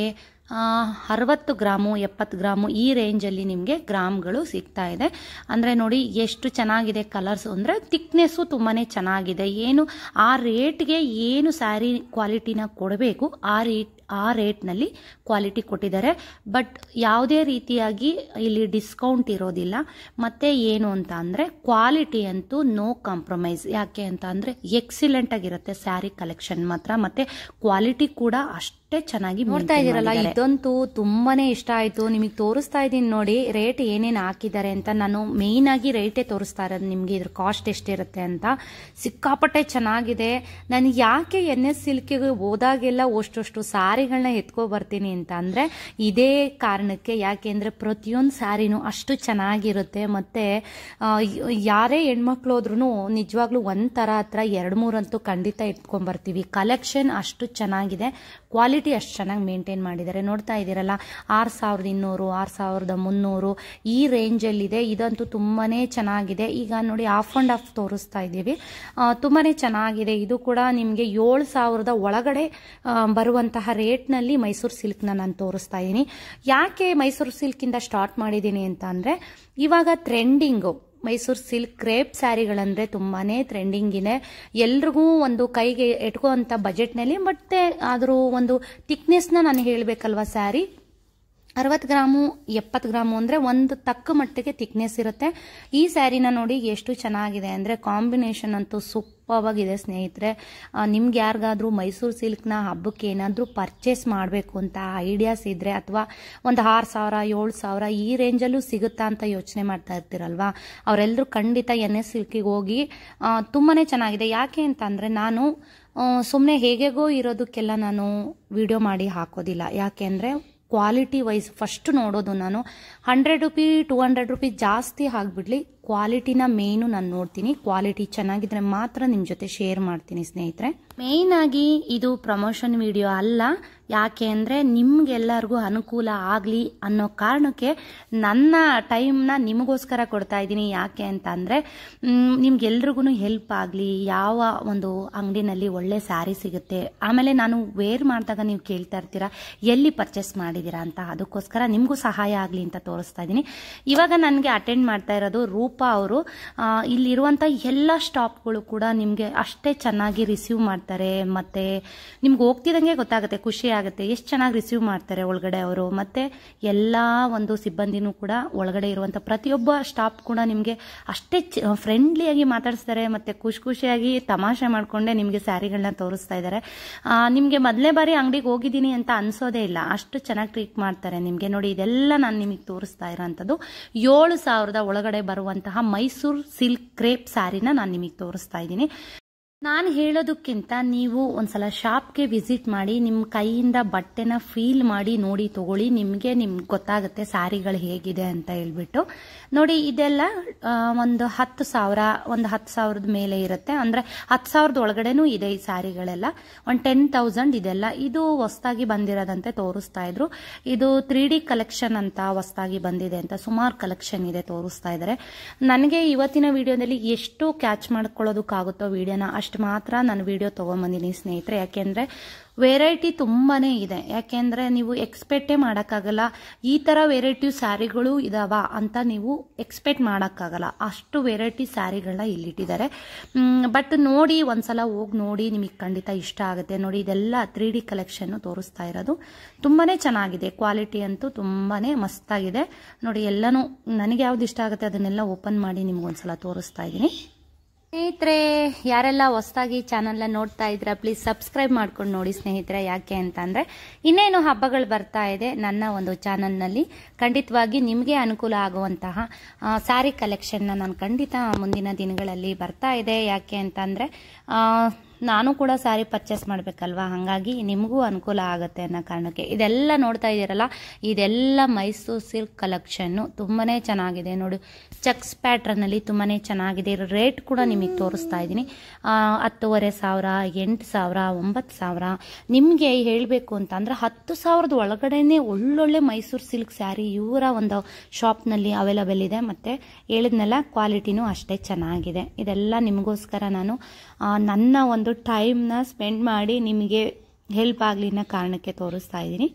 ಅರವತ್ತು ಗ್ರಾಮು ಎಪ್ಪತ್ತು ಗ್ರಾಮು ಈ ರೇಂಜಲ್ಲಿ ನಿಮಗೆ ಗ್ರಾಮ್ಗಳು ಸಿಗ್ತಾ ಇದೆ. ಅಂದರೆ ನೋಡಿ ಎಷ್ಟು ಚೆನ್ನಾಗಿದೆ ಕಲರ್ಸ್, ಅಂದರೆ ಥಿಕ್ನೆಸ್ಸು ತುಂಬಾ ಚೆನ್ನಾಗಿದೆ. ಏನು ಆ ರೇಟ್ಗೆ ಏನು ಸ್ಯಾರಿ ಕ್ವಾಲಿಟಿನ ಕೊಡಬೇಕು ಆ ರೇಟ್ ಆ ರೇಟ್ನಲ್ಲಿ ಕ್ವಾಲಿಟಿ ಕೊಟ್ಟಿದ್ದಾರೆ. ಬಟ್ ಯಾವುದೇ ರೀತಿಯಾಗಿ ಇಲ್ಲಿ ಡಿಸ್ಕೌಂಟ್ ಇರೋದಿಲ್ಲ. ಮತ್ತು ಏನು ಅಂತ ಅಂದರೆ ಕ್ವಾಲಿಟಿ ಅಂತೂ ನೋ ಕಾಂಪ್ರಮೈಸ್. ಯಾಕೆ ಅಂತ ಅಂದರೆ ಎಕ್ಸಿಲೆಂಟ್ ಆಗಿರುತ್ತೆ ಸ್ಯಾರಿ ಕಲೆಕ್ಷನ್ ಮಾತ್ರ, ಮತ್ತು ಕ್ವಾಲಿಟಿ ಕೂಡ ಅಷ್ಟೇ ಚೆನ್ನಾಗಿ ನೋಡ್ತಾ ಇದ್ದೀರಲ್ಲ. ಇದಂತೂ ತುಂಬಾನೇ ಇಷ್ಟ ಆಯಿತು. ನಿಮಗೆ ತೋರಿಸ್ತಾ ಇದ್ದೀನಿ ನೋಡಿ ರೇಟ್ ಏನೇನು ಹಾಕಿದ್ದಾರೆ ಅಂತ. ನಾನು ಮೇಯ್ನ್ ಆಗಿ ರೇಟೇ ತೋರಿಸ್ತಾ ಇರೋದು ನಿಮಗೆ, ಇದ್ರ ಕಾಸ್ಟ್ ಎಷ್ಟಿರುತ್ತೆ ಅಂತ. ಸಿಕ್ಕಾಪಟ್ಟೆ ಚೆನ್ನಾಗಿದೆ. ನಾನು ಯಾಕೆ ಎನ್ ಎಸ್ ಸಿಲ್ಕಿಗೆ ಹೋದಾಗೆಲ್ಲ ಅಷ್ಟಷ್ಟು ಸ್ಯಾರಿಗಳನ್ನ ಎತ್ಕೊ ಬರ್ತೀನಿ ಅಂತ ಅಂದರೆ ಇದೇ ಕಾರಣಕ್ಕೆ. ಯಾಕೆ ಅಂದರೆ ಪ್ರತಿಯೊಂದು ಸ್ಯಾರಿನೂ ಅಷ್ಟು ಚೆನ್ನಾಗಿರುತ್ತೆ. ಮತ್ತು ಯಾರೇ ಹೆಣ್ಮಕ್ಳು ಹೋದ್ರೂ ನಿಜವಾಗ್ಲೂ ಒಂದು ಥರ ಹತ್ರ ಎರಡು ಮೂರಂತೂ ಖಂಡಿತ ಎತ್ಕೊಂಡ್ಬರ್ತೀವಿ. ಕಲೆಕ್ಷನ್ ಅಷ್ಟು ಚೆನ್ನಾಗಿದೆ, ಕ್ವಾಲಿಟಿ ಅಷ್ಟು ಚೆನ್ನಾಗಿ ಮೇಂಟೈನ್ ಮಾಡಿದ್ದಾರೆ. ನೋಡ್ತಾ ಇದ್ದೀರಲ್ಲ, ಆರು ಸಾವಿರದ ಇನ್ನೂರು ಆರು ಸಾವಿರದ ಮುನ್ನೂರು ಈ ರೇಂಜಲ್ಲಿದೆ. ಇದಂತೂ ತುಂಬಾ ಚೆನ್ನಾಗಿದೆ. ಈಗ ನೋಡಿ ಆಫ್ ಆ್ಯಂಡ್ ಆಫ್ ತೋರಿಸ್ತಾ ಇದ್ದೀವಿ, ತುಂಬಾ ಚೆನ್ನಾಗಿದೆ. ಇದು ಕೂಡ ನಿಮಗೆ ಏಳು ಸಾವಿರದ ಒಳಗಡೆ ಬರುವಂತಹ ರೇಟ್ನಲ್ಲಿ ಮೈಸೂರು ಸಿಲ್ಕ್ನ ನಾನು ತೋರಿಸ್ತಾ ಇದ್ದೀನಿ. ಯಾಕೆ ಮೈಸೂರು ಸಿಲ್ಕಿಂದ ಸ್ಟಾರ್ಟ್ ಮಾಡಿದ್ದೀನಿ ಅಂತ ಅಂದರೆ ಇವಾಗ ಟ್ರೆಂಡಿಂಗು ಮೈಸೂರು ಸಿಲ್ಕ್ ಕ್ರೇಪ್ ಸ್ಯಾರಿಗಳಂದರೆ ತುಂಬಾ ಟ್ರೆಂಡಿಂಗ್ ಇದೆ. ಎಲ್ರಿಗೂ ಒಂದು ಕೈಗೆ ಎಟ್ಕೋವಂಥ ಬಜೆಟ್ನಲ್ಲಿ. ಮತ್ತೆ ಆದರೂ ಒಂದು ಥಿಕ್ನೆಸ್ನ ನಾನು ಹೇಳಬೇಕಲ್ವ, ಸ್ಯಾರಿ ಅರವತ್ತು ಗ್ರಾಮು ಎಪ್ಪತ್ತು ಗ್ರಾಮು ಅಂದರೆ ಒಂದು ತಕ್ಕ ಮಟ್ಟಿಗೆ ಥಿಕ್ನೆಸ್ ಇರುತ್ತೆ. ಈ ಸ್ಯಾರಿನ ನೋಡಿ ಎಷ್ಟು ಚೆನ್ನಾಗಿದೆ ಅಂದರೆ ಕಾಂಬಿನೇಷನ್ ಅಂತೂ ಸೂಪರ್ವಾಗಿದೆ ಸ್ನೇಹಿತರೆ. ನಿಮ್ಗೆ ಯಾರಿಗಾದ್ರೂ ಮೈಸೂರು ಸಿಲ್ಕ್ನ ಹಬ್ಬಕ್ಕೆ ಏನಾದರೂ ಪರ್ಚೇಸ್ ಮಾಡಬೇಕು ಅಂತ ಐಡಿಯಾಸ್ ಇದ್ದರೆ, ಅಥವಾ ಒಂದು ಆರು ಸಾವಿರ ಏಳು ಸಾವಿರ ಈ ರೇಂಜಲ್ಲೂ ಸಿಗುತ್ತಾ ಅಂತ ಯೋಚನೆ ಮಾಡ್ತಾ ಇರ್ತೀರಲ್ವಾ, ಅವರೆಲ್ಲರೂ ಖಂಡಿತ ಎನ್ ಎಸ್ ಸಿಲ್ಕಿಗೆ ಹೋಗಿ. ತುಂಬಾ ಚೆನ್ನಾಗಿದೆ. ಯಾಕೆ ಅಂತಂದರೆ ನಾನು ಸುಮ್ಮನೆ ಹೇಗೆಗೋ ಇರೋದಕ್ಕೆಲ್ಲ ನಾನು ವಿಡಿಯೋ ಮಾಡಿ ಹಾಕೋದಿಲ್ಲ. ಯಾಕೆ ಅಂದರೆ ಕ್ವಾಲಿಟಿ ವೈಸ್ ಫಸ್ಟ್ ನೋಡೋದು ನಾನು. Hundred rupee two hundred rupee ಜಾಸ್ತಿ ಆಗಿಬಿಡ್ಲಿ, ಕ್ವಾಲಿಟಿನ ಮೇಯ್ನು ನಾನು ನೋಡ್ತೀನಿ. ಕ್ವಾಲಿಟಿ ಚೆನ್ನಾಗಿದ್ರೆ ಮಾತ್ರ ನಿಮ್ಮ ಜೊತೆ ಶೇರ್ ಮಾಡ್ತೀನಿ ಸ್ನೇಹಿತರೆ. ಮೇಯ್ನ್ ಆಗಿ ಇದು ಪ್ರಮೋಷನ್ ವಿಡಿಯೋ ಅಲ್ಲ. ಯಾಕೆ ಅಂದರೆ ನಿಮ್ಗೆಲ್ಲರಿಗೂ ಅನುಕೂಲ ಆಗಲಿ ಅನ್ನೋ ಕಾರಣಕ್ಕೆ ನನ್ನ ಟೈಮ್ನ ನಿಮಗೋಸ್ಕರ ಕೊಡ್ತಾ ಇದ್ದೀನಿ. ಯಾಕೆ ಅಂತ ಅಂದರೆ ನಿಮ್ಗೆಲ್ರಿಗೂ ಹೆಲ್ಪ್ ಆಗಲಿ, ಯಾವ ಒಂದು ಅಂಗಡಿನಲ್ಲಿ ಒಳ್ಳೆ ಸ್ಯಾರಿ ಸಿಗುತ್ತೆ. ಆಮೇಲೆ ನಾನು ವೇರ್ ಮಾಡಿದಾಗ ನೀವು ಕೇಳ್ತಾ ಇರ್ತೀರಾ ಎಲ್ಲಿ ಪರ್ಚೇಸ್ ಮಾಡಿದ್ದೀರಾ ಅಂತ, ಅದಕ್ಕೋಸ್ಕರ ನಿಮಗೂ ಸಹಾಯ ಆಗಲಿ ಅಂತ ತೋರಿಸ್ತಾ ಇದ್ದೀನಿ. ಇವಾಗ ನನಗೆ ಅಟೆಂಡ್ ಮಾಡ್ತಾ ಇರೋದು ರೂಪಾ ಅವರು. ಇಲ್ಲಿರುವಂಥ ಎಲ್ಲ ಸ್ಟಾಪ್ಗಳು ಕೂಡ ನಿಮಗೆ ಅಷ್ಟೇ ಚೆನ್ನಾಗಿ ರಿಸೀವ್ ಮಾಡ್ತಾರೆ. ಮತ್ತು ನಿಮ್ಗೆ ಹೋಗ್ತಿದ್ದಂಗೆ ಗೊತ್ತಾಗುತ್ತೆ, ಖುಷಿ ಆಗುತ್ತೆ ಎಷ್ಟು ಚೆನ್ನಾಗಿ ರಿಸೀವ್ ಮಾಡ್ತಾರೆ ಒಳಗಡೆ ಅವರು. ಮತ್ತು ಎಲ್ಲ ಒಂದು ಸಿಬ್ಬಂದಿನೂ ಕೂಡ ಒಳಗಡೆ ಇರುವಂಥ ಪ್ರತಿಯೊಬ್ಬ ಸ್ಟಾಫ್ ಕೂಡ ನಿಮಗೆ ಅಷ್ಟೇ ಫ್ರೆಂಡ್ಲಿಯಾಗಿ ಮಾತಾಡಿಸ್ತಾರೆ. ಮತ್ತು ಖುಷಿ ಖುಷಿಯಾಗಿ ತಮಾಷೆ ಮಾಡಿಕೊಂಡೆ ನಿಮಗೆ ಸ್ಯಾರಿಗಳನ್ನ ತೋರಿಸ್ತಾ ಇದ್ದಾರೆ. ನಿಮಗೆ ಮೊದಲನೇ ಬಾರಿ ಅಂಗಡಿಗೆ ಹೋಗಿದ್ದೀನಿ ಅಂತ ಅನ್ಸೋದೇ ಇಲ್ಲ, ಅಷ್ಟು ಚೆನ್ನಾಗಿ ಟ್ರೀಟ್ ಮಾಡ್ತಾರೆ ನಿಮಗೆ. ನೋಡಿ ಇದೆಲ್ಲ ನಾನು ನಿಮಗೆ ತೋರಿಸ್ತಾ ಇರೋಂಥದ್ದು ಏಳು ಸಾವಿರದ ಒಳಗಡೆ ಬರುವಂತಹ ಮೈಸೂರು ಸಿಲ್ಕ್ ಕ್ರೇಪ್ ಸ್ಯಾರಿನ ನಾನು ನಿಮಗೆ ತೋರಿಸ್ತಾ ಇದ್ದೀನಿ. ನಾನು ಹೇಳೋದಕ್ಕಿಂತ ನೀವು ಒಂದ್ಸಲ ಶಾಪ್ಗೆ ವಿಸಿಟ್ ಮಾಡಿ ನಿಮ್ಮ ಕೈಯಿಂದ ಬಟ್ಟೆನ ಫೀಲ್ ಮಾಡಿ ನೋಡಿ ತಗೊಳ್ಳಿ. ನಿಮಗೆ ನಿಮ್ಗೆ ಗೊತ್ತಾಗುತ್ತೆ ಸ್ಯಾರಿಗಳು ಹೇಗಿದೆ ಅಂತ ಹೇಳ್ಬಿಟ್ಟು. ನೋಡಿ ಇದೆಲ್ಲ ಒಂದು ಹತ್ತು ಸಾವಿರ ಒಂದು ಹತ್ತು ಸಾವಿರದ ಮೇಲೆ ಇರುತ್ತೆ. ಅಂದರೆ ಹತ್ತು ಸಾವಿರದ ಒಳಗಡೆನೂ ಇದೆ ಈ ಸ್ಯಾರಿಗಳೆಲ್ಲ. ಒಂದು ಟೆನ್ ತೌಸಂಡ್ ಇದೆಲ್ಲ. ಇದು ಹೊಸದಾಗಿ ಬಂದಿರೋದಂತೆ ತೋರಿಸ್ತಾ ಇದ್ರು. ಇದು ತ್ರೀ ಡಿ ಕಲೆಕ್ಷನ್ ಅಂತ ಹೊಸದಾಗಿ ಬಂದಿದೆ ಅಂತ ಸುಮಾರು ಕಲೆಕ್ಷನ್ ಇದೆ ತೋರಿಸ್ತಾ ಇದ್ದಾರೆ. ನನಗೆ ಇವತ್ತಿನ ವಿಡಿಯೋದಲ್ಲಿ ಎಷ್ಟು ಕ್ಯಾಚ್ ಮಾಡ್ಕೊಳ್ಳೋದಕ್ಕಾಗುತ್ತೋ ವಿಡಿಯೋನ ಅಷ್ಟು ಮಾತ್ರ ನಾನು ವಿಡಿಯೋ ತಗೊಂಬಂದಿನಿ ಸ್ನೇಹಿತರೆ. ಯಾಕೆಂದ್ರೆ ವೆರೈಟಿ ತುಂಬಾನೇ ಇದೆ. ಯಾಕೆಂದ್ರೆ ನೀವು ಎಕ್ಸ್ಪೆಕ್ಟೇ ಮಾಡೋಕ್ಕಾಗಲ್ಲ ಈ ತರ ವೆರೈಟಿ ಸ್ಯಾರಿಗಳು ಇದಾವ ಅಂತ ನೀವು ಎಕ್ಸ್ಪೆಕ್ಟ್ ಮಾಡೋಕ್ಕಾಗಲ್ಲ. ಅಷ್ಟು ವೆರೈಟಿ ಸ್ಯಾರಿಗಳನ್ನ ಇಲ್ಲಿಟ್ಟಿದ್ದಾರೆ. ಬಟ್ ನೋಡಿ ಒಂದ್ಸಲ ಹೋಗಿ ನೋಡಿ, ನಿಮಗೆ ಖಂಡಿತ ಇಷ್ಟ ಆಗುತ್ತೆ. ನೋಡಿ ಇದೆಲ್ಲ ತ್ರೀ ಡಿ ಕಲೆಕ್ಷನ್ ತೋರಿಸ್ತಾ ಇರೋದು. ತುಂಬಾನೇ ಚೆನ್ನಾಗಿದೆ. ಕ್ವಾಲಿಟಿ ಅಂತೂ ತುಂಬಾನೇ ಮಸ್ತಾಗಿದೆ. ನೋಡಿ ಎಲ್ಲನೂ ನನಗೆ ಯಾವ್ದು ಇಷ್ಟ ಆಗುತ್ತೆ ಅದನ್ನೆಲ್ಲ ಓಪನ್ ಮಾಡಿ ನಿಮ್ಗೊಂದ್ಸಲ ತೋರಿಸ್ತಾ ಇದ್ದೀನಿ. ಸ್ನೇಹಿತರೆ, ಯಾರೆಲ್ಲ ಹೊಸದಾಗಿ ಚಾನಲ್ನ ನೋಡ್ತಾ ಇದ್ರ ಪ್ಲೀಸ್ ಸಬ್ಸ್ಕ್ರೈಬ್ ಮಾಡ್ಕೊಂಡು ನೋಡಿ ಸ್ನೇಹಿತರೆ. ಯಾಕೆ ಅಂತಂದ್ರೆ ಇನ್ನೇನು ಹಬ್ಬಗಳು ಬರ್ತಾ ಇದೆ. ನನ್ನ ಒಂದು ಚಾನಲ್ನಲ್ಲಿ ಖಂಡಿತವಾಗಿ ನಿಮಗೆ ಅನುಕೂಲ ಆಗುವಂತಹ ಸ್ಯಾರಿ ಕಲೆಕ್ಷನ್ನ ನಾನು ಖಂಡಿತ ಮುಂದಿನ ದಿನಗಳಲ್ಲಿ ಬರ್ತಾ ಇದೆ. ಯಾಕೆ ಅಂತಂದ್ರೆ ನಾನು ಕೂಡ ಸ್ಯಾರಿ ಪರ್ಚೇಸ್ ಮಾಡಬೇಕಲ್ವಾ, ಹಾಗಾಗಿ ನಿಮಗೂ ಅನುಕೂಲ ಆಗುತ್ತೆ ಅನ್ನೋ ಕಾರಣಕ್ಕೆ ಇದೆಲ್ಲ ನೋಡ್ತಾ ಇದ್ದೀರಲ್ಲ, ಇದೆಲ್ಲ ಮೈಸೂರು ಸಿಲ್ಕ್ ಕಲೆಕ್ಷನ್ನು ತುಂಬಾನೇ ಚೆನ್ನಾಗಿದೆ. ನೋಡಿ ಚೆಕ್ಸ್ ಪ್ಯಾಟ್ರನಲ್ಲಿ ತುಂಬಾನೇ ಚೆನ್ನಾಗಿದೆ. ರೇಟ್ ಕೂಡ ನಿಮಗೆ ತೋರಿಸ್ತಾ ಇದ್ದೀನಿ. ಹತ್ತುವರೆ ಸಾವಿರ, ಎಂಟು ಸಾವಿರ, ಒಂಬತ್ತು ಸಾವಿರ. ನಿಮಗೆ ಹೇಳಬೇಕು ಅಂತಂದ್ರೆ ಹತ್ತು ಸಾವಿರದ ಒಳಗಡೆನೆ ಒಳ್ಳೊಳ್ಳೆ ಮೈಸೂರು ಸಿಲ್ಕ್ ಸ್ಯಾರಿ ಇವರ ಒಂದು ಶಾಪ್ನಲ್ಲಿ ಅವೈಲಬಲ್ ಇದೆ. ಮತ್ತೆ ಹೇಳಿದ್ನೆಲ್ಲ ಕ್ವಾಲಿಟಿನೂ ಅಷ್ಟೇ ಚೆನ್ನಾಗಿದೆ. ಇದೆಲ್ಲ ನಿಮಗೋಸ್ಕರ ನಾನು ನನ್ನ ಒಂದು ಟೈಮ್ನ ಸ್ಪೆಂಡ್ ಮಾಡಿ ನಿಮಗೆ ಹೆಲ್ಪ್ ಆಗಲಿ ಅನ್ನೋ ಕಾರಣಕ್ಕೆ ತೋರಿಸ್ತಾ ಇದ್ದೀನಿ.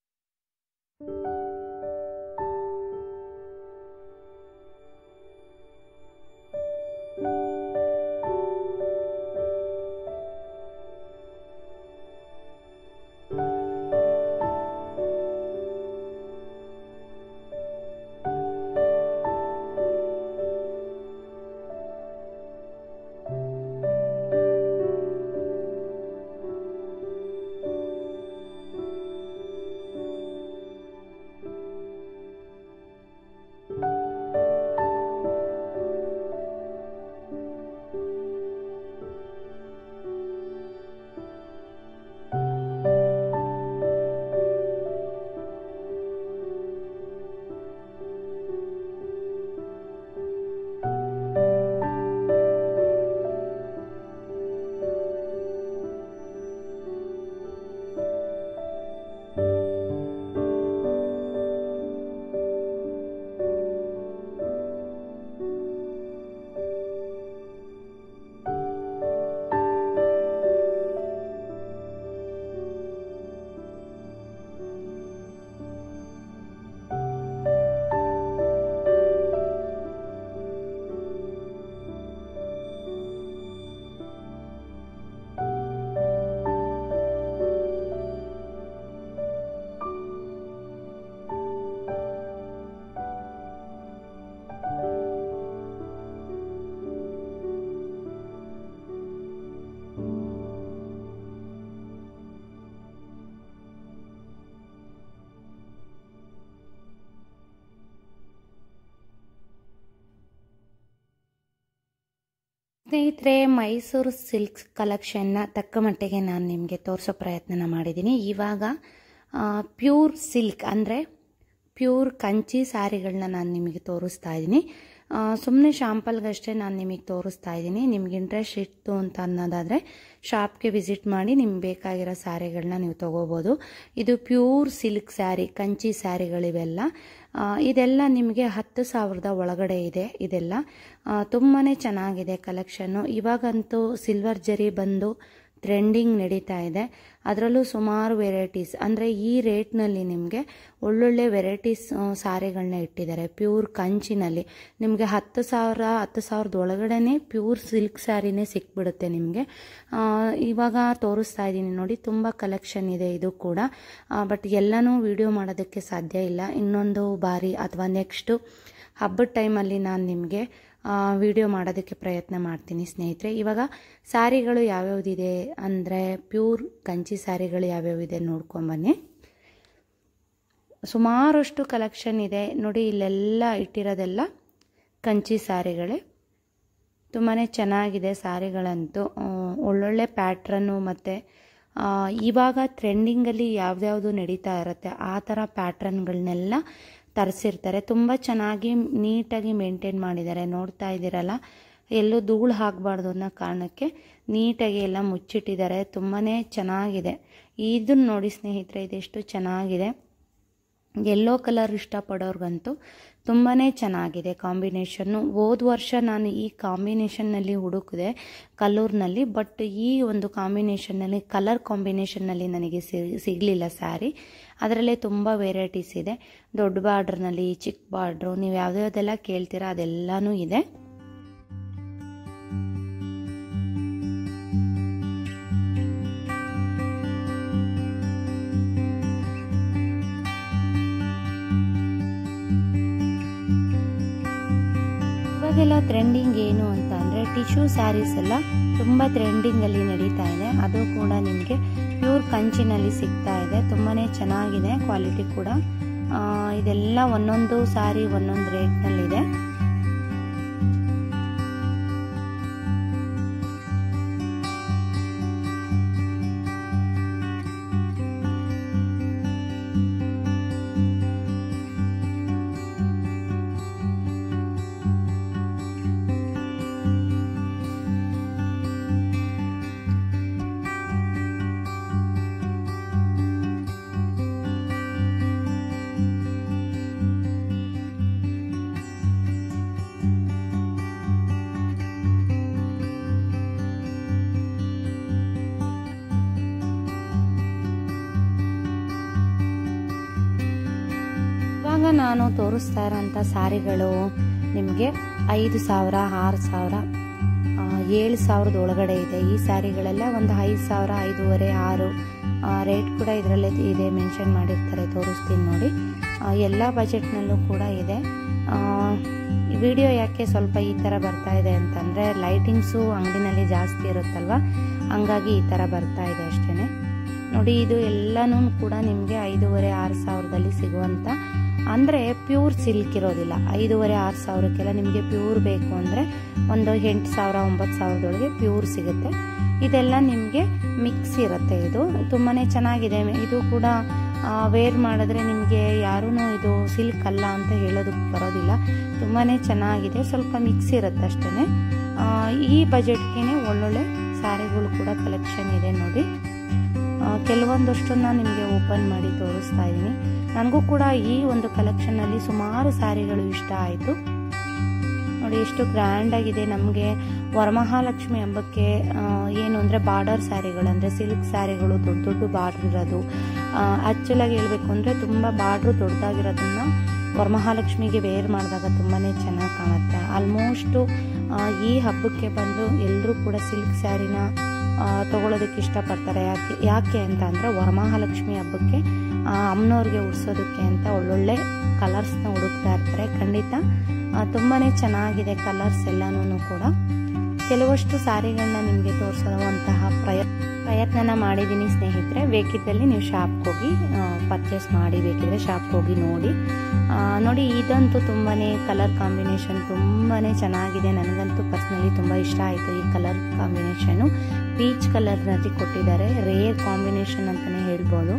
ಸ್ನೇಹಿತರೆ, ಮೈಸೂರು ಸಿಲ್ಕ್ ಕಲೆಕ್ಷನ್ನ ತಕ್ಕ ಮಟ್ಟಿಗೆ ನಾನು ನಿಮಗೆ ತೋರಿಸೋ ಪ್ರಯತ್ನ ಮಾಡಿದ್ದೀನಿ. ಇವಾಗ ಪ್ಯೂರ್ ಸಿಲ್ಕ್ ಅಂದರೆ ಪ್ಯೂರ್ ಕಂಚಿ ಸ್ಯಾರಿಗಳನ್ನ ನಾನು ನಿಮಗೆ ತೋರಿಸ್ತಾ ಇದ್ದೀನಿ. ಸುಮ್ಮನೆ ಶಾಂಪಲ್ಗಷ್ಟೇ ನಾನು ನಿಮಗೆ ತೋರಿಸ್ತಾ ಇದ್ದೀನಿ. ನಿಮ್ಗೆ ಇಂಟ್ರೆಸ್ಟ್ ಇತ್ತು ಅಂತ ಅನ್ನೋದಾದರೆ ಶಾಪ್ಗೆ ವಿಸಿಟ್ ಮಾಡಿ ನಿಮ್ಗೆ ಬೇಕಾಗಿರೋ ಸ್ಯಾರಿಗಳನ್ನ ನೀವು ತೊಗೋಬೋದು. ಇದು ಪ್ಯೂರ್ ಸಿಲ್ಕ್ ಸ್ಯಾರಿ, ಕಂಚಿ ಸ್ಯಾರಿಗಳಿವೆಲ್ಲ. ಇದೆಲ್ಲ ನಿಮಗೆ ಹತ್ತು ಸಾವಿರದ ಒಳಗಡೆ ಇದೆ. ಇದೆಲ್ಲ ತುಂಬಾ ಚೆನ್ನಾಗಿದೆ ಕಲೆಕ್ಷನ್ನು. ಇವಾಗಂತೂ ಸಿಲ್ವರ್ ಜರಿ ಬಂದು ಟ್ರೆಂಡಿಂಗ್ ನಡೀತಾ ಇದೆ. ಅದರಲ್ಲೂ ಸುಮಾರು ವೆರೈಟೀಸ್, ಅಂದರೆ ಈ ರೇಟ್ನಲ್ಲಿ ನಿಮಗೆ ಒಳ್ಳೊಳ್ಳೆ ವೆರೈಟೀಸ್ ಸ್ಯಾರಿಗಳನ್ನ ಇಟ್ಟಿದ್ದಾರೆ. ಪ್ಯೂರ್ ಕಂಚಿನಲ್ಲಿ ನಿಮಗೆ ಹತ್ತು ಸಾವಿರ ಹತ್ತು ಸಾವಿರದ ಒಳಗಡೆನೆ ಪ್ಯೂರ್ ಸಿಲ್ಕ್ ಸ್ಯಾರಿನೇ ಸಿಕ್ಬಿಡುತ್ತೆ ನಿಮಗೆ. ಇವಾಗ ತೋರಿಸ್ತಾ ಇದ್ದೀನಿ ನೋಡಿ, ತುಂಬ ಕಲೆಕ್ಷನ್ ಇದೆ ಇದು ಕೂಡ. ಬಟ್ ಎಲ್ಲನೂ ವಿಡಿಯೋ ಮಾಡೋದಕ್ಕೆ ಸಾಧ್ಯ ಇಲ್ಲ. ಇನ್ನೊಂದು ಬಾರಿ ಅಥವಾ ನೆಕ್ಸ್ಟು ಹಬ್ಬದ ಟೈಮಲ್ಲಿ ನಾನು ನಿಮಗೆ ವಿಡಿಯೋ ಮಾಡೋದಕ್ಕೆ ಪ್ರಯತ್ನ ಮಾಡ್ತೀನಿ ಸ್ನೇಹಿತರೆ. ಇವಾಗ ಸ್ಯಾರಿಗಳು ಯಾವ್ಯಾವುದಿದೆ ಅಂದರೆ ಪ್ಯೂರ್ ಕಂಚಿ ಸ್ಯಾರಿಗಳು ಯಾವ್ಯಾವಿದೆ ನೋಡ್ಕೊಂಬನ್ನಿ. ಸುಮಾರಷ್ಟು ಕಲೆಕ್ಷನ್ ಇದೆ ನೋಡಿ. ಇಲ್ಲೆಲ್ಲ ಇಟ್ಟಿರೋದೆಲ್ಲ ಕಂಚಿ ಸ್ಯಾರಿಗಳೇ. ತುಂಬಾ ಚೆನ್ನಾಗಿದೆ ಸ್ಯಾರಿಗಳಂತೂ, ಒಳ್ಳೊಳ್ಳೆ ಪ್ಯಾಟ್ರನ್ನು ಮತ್ತು ಇವಾಗ ಟ್ರೆಂಡಿಂಗಲ್ಲಿ ಯಾವ್ದ್ಯಾವುದು ನಡೀತಾ ಇರುತ್ತೆ ಆ ಥರ ಪ್ಯಾಟ್ರನ್ಗಳನ್ನೆಲ್ಲ ತರಿಸಿರ್ತಾರೆ. ತುಂಬ ಚೆನ್ನಾಗಿ ನೀಟಾಗಿ ಮೇಂಟೈನ್ ಮಾಡಿದ್ದಾರೆ. ನೋಡ್ತಾ ಇದ್ದೀರಲ್ಲ, ಎಲ್ಲೂ ಧೂಳು ಹಾಕಬಾರ್ದು ಅನ್ನೋ ಕಾರಣಕ್ಕೆ ನೀಟಾಗಿ ಎಲ್ಲ ಮುಚ್ಚಿಟ್ಟಿದ್ದಾರೆ. ತುಂಬಾ ಚೆನ್ನಾಗಿದೆ. ಇದನ್ನು ನೋಡಿ ಸ್ನೇಹಿತರೆ, ಇದೆಷ್ಟು ಚೆನ್ನಾಗಿದೆ. ಯೆಲ್ಲೋ ಕಲರ್ ಇಷ್ಟಪಡೋರ್ಗಂತೂ ತುಂಬಾ ಚೆನ್ನಾಗಿದೆ ಕಾಂಬಿನೇಷನ್ನು. ಹೋದ ವರ್ಷ ನಾನು ಈ ಕಾಂಬಿನೇಷನ್ನಲ್ಲಿ ಹುಡುಕಿದೆ ಕಲ್ಲೂರಿನಲ್ಲಿ, ಬಟ್ ಈ ಒಂದು ಕಾಂಬಿನೇಷನ್ನಲ್ಲಿ ಕಲರ್ ಕಾಂಬಿನೇಷನ್ನಲ್ಲಿ ನನಗೆ ಸಿಗಲಿಲ್ಲ ಸ್ಯಾರಿ. ಅದರಲ್ಲೇ ತುಂಬ ವೆರೈಟೀಸ್ ಇದೆ. ದೊಡ್ಡ ಬಾರ್ಡ್ರ್ನಲ್ಲಿ, ಚಿಕ್ಕ ಬಾರ್ಡ್ರು, ನೀವು ಯಾವುದ್ಯಾವುದೆಲ್ಲ ಕೇಳ್ತೀರಾ ಅದೆಲ್ಲನೂ ಇದೆ. ಇವಾಗೆಲ್ಲ ಟ್ರೆಂಡಿಂಗ್ ಏನು ಅಂತ ಅಂದರೆ ಟಿಶ್ಯೂ ಸ್ಯಾರೀಸ್ ಎಲ್ಲ ತುಂಬ ಟ್ರೆಂಡಿಂಗಲ್ಲಿ ನಡೀತಾ ಇದೆ. ಅದು ಕೂಡ ನಿಮಗೆ ಪ್ಯೂರ್ ಕಂಚಿನಲ್ಲಿ ಸಿಗ್ತಾ ಇದೆ. ತುಂಬಾ ಚೆನ್ನಾಗಿದೆ ಕ್ವಾಲಿಟಿ ಕೂಡ. ಇದೆಲ್ಲ ಒಂದೊಂದು ಸ್ಯಾರಿ ಒಂದೊಂದು ರೇಟ್ನಲ್ಲಿದೆ. ಇವಾಗ ನಾನು ತೋರಿಸ್ತಾ ಇರೋಂಥ ಸ್ಯಾರಿಗಳು ನಿಮಗೆ ಐದು ಸಾವಿರ ಆರು ಸಾವಿರ ಏಳು ಸಾವಿರದ ಒಳಗಡೆ ಇದೆ. ಈ ಸ್ಯಾರಿಗಳೆಲ್ಲ ಒಂದು ಐದು ಸಾವಿರ ಐದೂವರೆ ಆರು ರೇಟ್ ಕೂಡ ಇದರಲ್ಲೇ ಇದೆ, ಮೆನ್ಷನ್ ಮಾಡಿರ್ತಾರೆ. ತೋರಿಸ್ತೀನಿ ನೋಡಿ. ಎಲ್ಲ ಬಜೆಟ್ನಲ್ಲೂ ಕೂಡ ಇದೆ. ವಿಡಿಯೋ ಯಾಕೆ ಸ್ವಲ್ಪ ಈ ಥರ ಬರ್ತಾ ಇದೆ ಅಂತಂದರೆ ಲೈಟಿಂಗ್ಸು ಅಂಗಡಿನಲ್ಲಿ ಜಾಸ್ತಿ ಇರುತ್ತಲ್ವ, ಹಂಗಾಗಿ ಈ ಥರ ಬರ್ತಾ ಇದೆ ಅಷ್ಟೇ. ನೋಡಿ, ಇದು ಎಲ್ಲನೂ ಕೂಡ ನಿಮಗೆ ಐದೂವರೆ ಆರು ಸಾವಿರದಲ್ಲಿ ಸಿಗುವಂಥ, ಅಂದರೆ ಪ್ಯೂರ್ ಸಿಲ್ಕ್ ಇರೋದಿಲ್ಲ. ಐದೂವರೆ ಆರು ಸಾವಿರಕ್ಕೆಲ್ಲ ನಿಮಗೆ ಪ್ಯೂರ್ ಬೇಕು ಅಂದರೆ ಒಂದು ಎಂಟು ಸಾವಿರ ಒಂಬತ್ತು ಸಾವಿರದೊಳಗೆ ಪ್ಯೂರ್ ಸಿಗುತ್ತೆ. ಇದೆಲ್ಲ ನಿಮಗೆ ಮಿಕ್ಸ್ ಇರುತ್ತೆ. ಇದು ತುಂಬಾ ಚೆನ್ನಾಗಿದೆ. ಇದು ಕೂಡ ವೇರ್ ಮಾಡಿದ್ರೆ ನಿಮಗೆ ಯಾರೂ ಇದು ಸಿಲ್ಕ್ ಅಲ್ಲ ಅಂತ ಹೇಳೋದಕ್ಕೆ ಬರೋದಿಲ್ಲ. ತುಂಬಾ ಚೆನ್ನಾಗಿದೆ. ಸ್ವಲ್ಪ ಮಿಕ್ಸ್ ಇರುತ್ತೆ ಅಷ್ಟೇ. ಈ ಬಜೆಟ್ಗೆ ಒಳ್ಳೊಳ್ಳೆ ಸ್ಯಾರಿಗಳು ಕೂಡ ಕಲೆಕ್ಷನ್ ಇದೆ ನೋಡಿ. ಕೆಲವೊಂದಷ್ಟನ್ನು ನಿಮಗೆ ಓಪನ್ ಮಾಡಿ ತೋರಿಸ್ತಾ ಇದ್ದೀನಿ. ನನಗೂ ಕೂಡ ಈ ಒಂದು ಕಲೆಕ್ಷನ್ನಲ್ಲಿ ಸುಮಾರು ಸ್ಯಾರಿಗಳು ಇಷ್ಟ ಆಯಿತು ನೋಡಿ. ಎಷ್ಟು ಗ್ರ್ಯಾಂಡ್ ಆಗಿದೆ. ನಮಗೆ ವರಮಹಾಲಕ್ಷ್ಮಿ ಹಬ್ಬಕ್ಕೆ ಏನು ಅಂದರೆ ಬಾರ್ಡರ್ ಸ್ಯಾರಿಗಳು, ಅಂದರೆ ಸಿಲ್ಕ್ ಸ್ಯಾರಿಗಳು ದೊಡ್ಡ ದೊಡ್ಡ ಬಾರ್ಡ್ರ್ ಇರೋದು. ಆ್ಯಕ್ಚುಲಾಗಿ ಹೇಳಬೇಕು ಅಂದರೆ ತುಂಬ ಬಾರ್ಡ್ರು ದೊಡ್ಡದಾಗಿರೋದನ್ನು ವರಮಹಾಲಕ್ಷ್ಮಿಗೆ ವೇರ್ ಮಾಡಿದಾಗ ತುಂಬಾ ಚೆನ್ನಾಗಿ ಕಾಣುತ್ತೆ. ಆಲ್ಮೋಸ್ಟು ಈ ಹಬ್ಬಕ್ಕೆ ಬಂದು ಎಲ್ಲರೂ ಕೂಡ ಸಿಲ್ಕ್ ಸ್ಯಾರಿನ ತೊಗೊಳೋದಕ್ಕೆ ಇಷ್ಟಪಡ್ತಾರೆ. ಯಾಕೆ ಯಾಕೆ ಅಂತ ಅಂದರೆ ವರಮಹಾಲಕ್ಷ್ಮಿ ಹಬ್ಬಕ್ಕೆ ಅಮ್ಮನವ್ರಿಗೆ ಉಡ್ಸೋದಕ್ಕೆ ಅಂತ ಒಳ್ಳೊಳ್ಳೆ ಕಲರ್ಸ್ನ ಹುಡುಕ್ತಾ ಇರ್ತಾರೆ. ಖಂಡಿತ ತುಂಬಾ ಚೆನ್ನಾಗಿದೆ ಕಲರ್ಸ್ ಎಲ್ಲನೂ ಕೂಡ. ಕೆಲವಷ್ಟು ಸ್ಯಾರಿಗಳನ್ನ ನಿಮಗೆ ತೋರಿಸುವಂತಹ ಪ್ರಯ ಪ್ರಯತ್ನನ ಮಾಡಿದ್ದೀನಿ ಸ್ನೇಹಿತರೆ. ಬೇಕಿದ್ದಲ್ಲಿ ನೀವು ಶಾಪ್ಗೆ ಹೋಗಿ ಪರ್ಚೇಸ್ ಮಾಡಿ, ಬೇಕಿದ್ರೆ ಶಾಪ್ಗೆ ಹೋಗಿ ನೋಡಿ. ನೋಡಿ, ಇದಂತೂ ತುಂಬಾ ಕಲರ್ ಕಾಂಬಿನೇಷನ್ ತುಂಬಾ ಚೆನ್ನಾಗಿದೆ. ನನಗಂತೂ ಪರ್ಸ್ನಲಿ ತುಂಬ ಇಷ್ಟ ಆಯಿತು ಈ ಕಲರ್ ಕಾಂಬಿನೇಷನ್ನು. ಪೀಚ್ ಕಲರ್ನಲ್ಲಿ ಕೊಟ್ಟಿದ್ದಾರೆ. ರೇರ್ ಕಾಂಬಿನೇಷನ್ ಅಂತಲೇ ಹೇಳ್ಬೋದು.